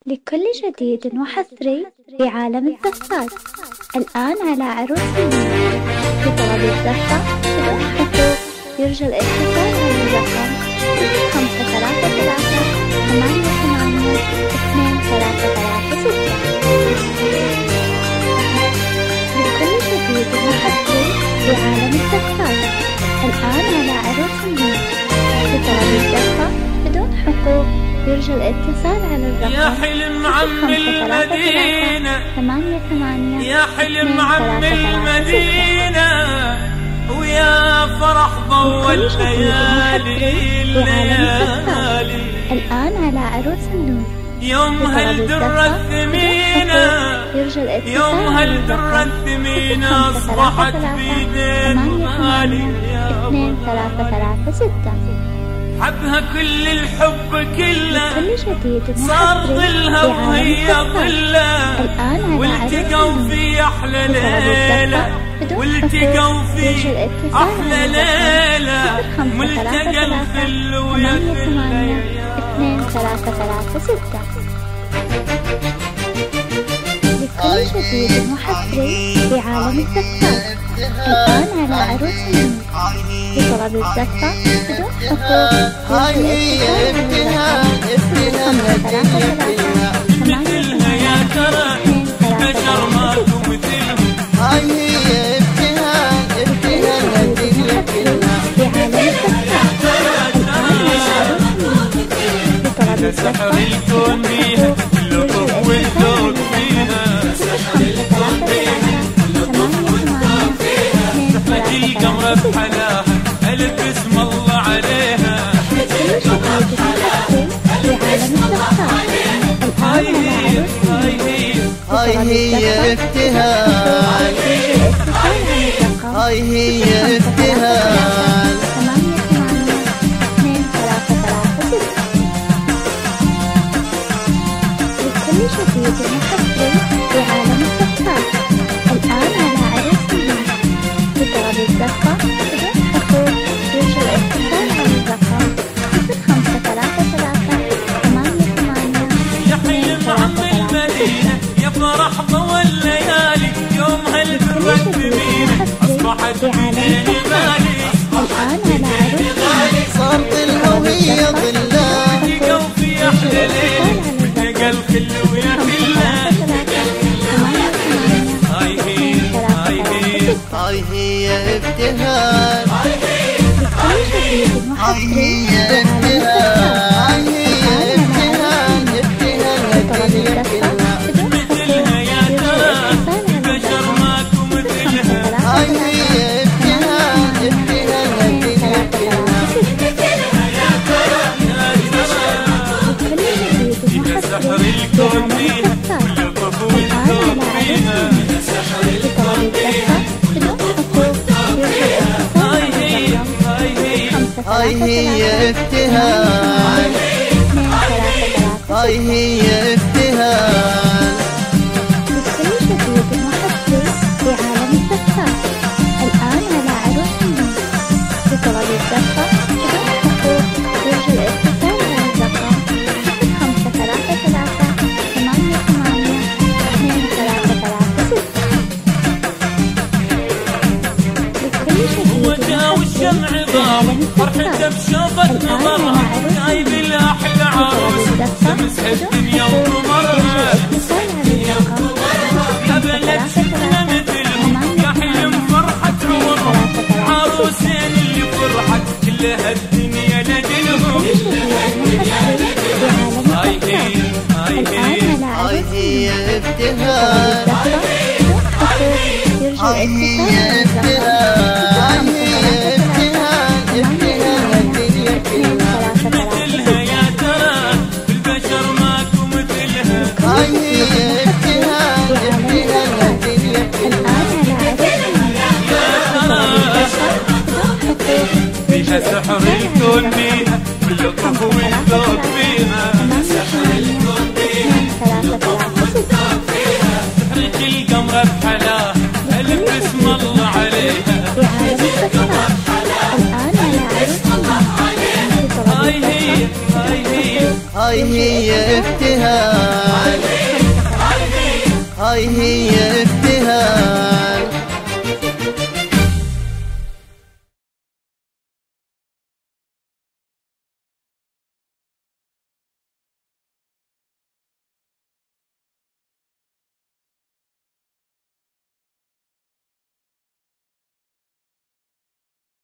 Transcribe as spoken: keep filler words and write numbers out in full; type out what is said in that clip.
لكل جديد وحصري في عالم الزفات. الآن على عروس النور في طلب الزفة بدون حقوق. يرجى الاتصال على الرقم خمسة ثلاثة ثلاثة ثمانية ثمانية اثنين ثلاثة ثلاثة ستة. لكل جديد وحصري في عالم الزفات. الآن على عروس النور في طلب الزفة بدون حقوق. يرجى الاتصال على الرقم يا حلم عم المدينة، ثمانية ثمانية يا حلم عم المدينة، ويا فرح ضوى الليالي الليالي. الآن على عروس النور يوم هالدرة الثمينة، يوم هالدرة الثمينة أصبحت بيدين غالي. اثنين ثلاثة ثلاثة ستة. حبها كل الحب كله، جديد صار ظلها وهي ظله، والتقوا في احلى ليله، والتقوا في احلى ليله، ملتقى الخل ويا الخله. اثنين ثلاثة ثلاثة ستة. لكل جديد وحصري في عالم الزفات. الآن على عروس النور في طلب الزفة بدون حقوق. مثلها يا ترى بشر ماكو مثلهم. هاي هي ابتهال ابتهال الدنيا كلها في عالم الزفات. يا سحر الكون بيها، اللطف والذوق فيها، سحر الكون بيها، اللطف والذوق فيها. سحرة القمر بحلاها، ألف اسم الله عليها. هاي هي هاي هي هاي هي ابتهال، هاي هي ابتهال. جديد وحصري في عالم الزفات. الآن على عروس النور في طلب الزفة بدون حقوق. يرجى الاتصال على الرقم خمسة ثلاثة ثلاثة ثمانية ثمانية. يا حلم عم المدينة، يا فرح ضوى الليالي، يوم هالدرة الثمينة أصبحت بيدين غالي. الآن على عروس صار ظلها وهي ظله، والتقوا في احلى ليله، والتقى الخل ويا خله. هاي هي هاي هي هاي هي ابتهال، هاي هي ابتهال، هاي هي ابتهال ابتهال الدنيا كلها. مثلها يا ترى بشر ماكو مثلها. هاي هي ابتهال ابتهال الدنيا كلها. يا سحر الكون بيها، واللطف والذوق فيها، سحر الكون بيها. هاي هي هاي هي هاي هي ابتهال، هاي هي ابتهال. لكل جديد وحصري في عالم الزفات. الآن على عروس النور في طلب الزفة بدون حقوق. يرجى الاتصال على الرقم خمسة ثلاثة ثلاثة ثمانية ثمانية اثنين ثلاثة ثلاثة ستة. لكل جديد وجهه والشمع ضاوي، فرحته بشوفة نظرها، جايب الأحلى عروس تمسح الدنيا وقمرها. قبلت شفنا مثلهم، يا حلم فرحة عمرهم، عروسين اللي فرحت كلها الدنيا لجلهم. هاي هي هاي هي هاي هي ابتهال، هاي هي ابتهال، هاي هي ابتهال ابتهال الدنيا كلها. مثلها يا ترى بالبشر ماكو مثلها. هاي هي ابتهال ابتهال الدنيا كلها. فيها سحر الكون بيها، واللطف والذوق فيها، سحر الكون بيها، واللطف والذوق فيها. سحرة القمر بحلاها، ألف اسم الله عليها. هاي هي هاي هي هاي هي ابتهال، هاي هي